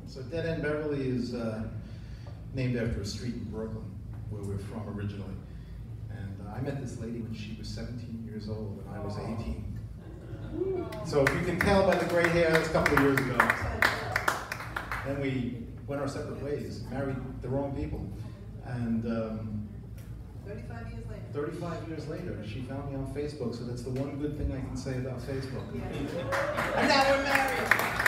So DeadEnd Beverly is named after a street in Brooklyn, where we're from originally. And I met this lady when she was 17 years old, and I was 18. So if you can tell by the gray hair, that's a couple of years ago. Then we went our separate ways, married the wrong people. And 35 years later. 35 years later, she found me on Facebook, so that's the one good thing I can say about Facebook. Yeah. And now we're married.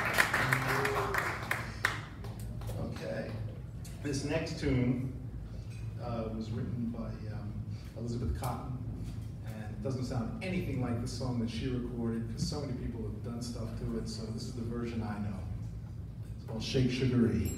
Okay. This next tune was written by Elizabeth Cotton, and it doesn't sound anything like the song that she recorded, because so many people have done stuff to it, so this is the version I know. It's called Shake Sugaree.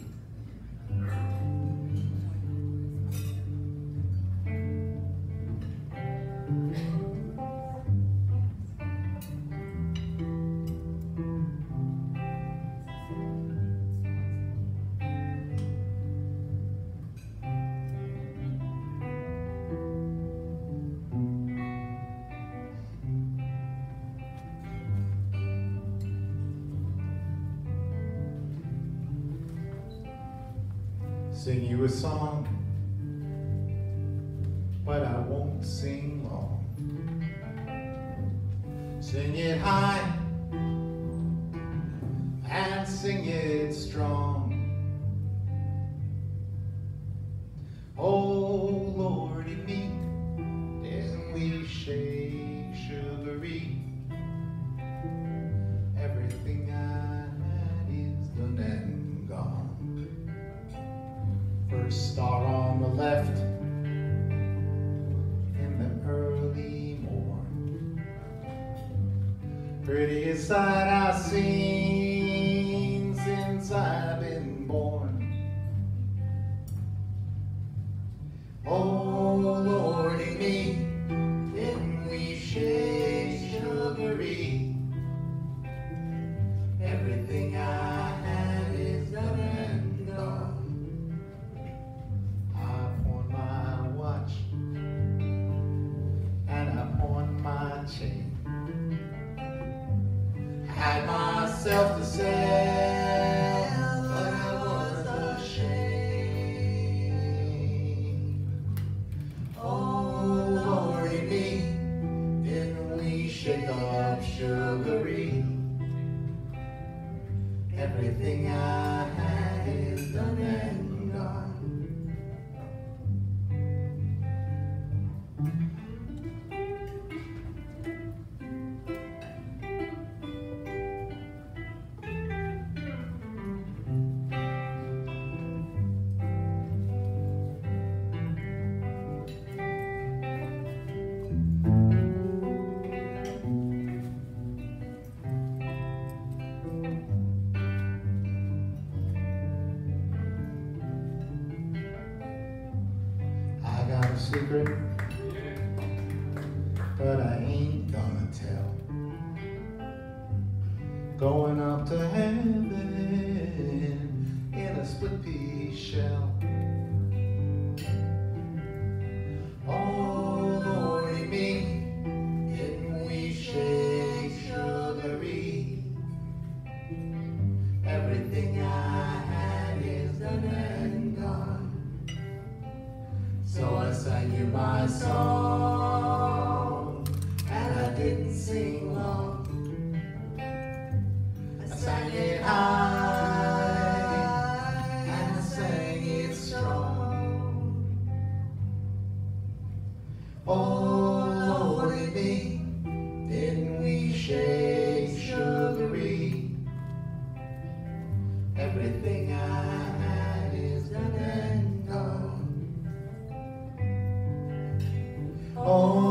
Sing you a song, but I won't sing long. Sing it high and sing it strong. Oh Lordy me, didn't we shake Sugaree? Everything I had is done and gone. First star on the left in the early morn. Prettiest sight I've seen since I've been born. Oh Lordy me, didn't we shake Sugaree? Everything I had is done and gone. Chain. Had myself to sell, but I was ashamed. Oh Lordy me, didn't we shake up Sugaree? Everything I had is done and gone. Secret, but I ain't gonna tell. Going up to heaven in a split pea shell. Oh Lordy me, didn't we shake Sugaree? Everything I had is done and gone. So I sang you my song, and I didn't sing long. I sang it high, and I sang it strong. Oh Lordy me, didn't we shake Sugaree? Everything I had is done and gone. Oh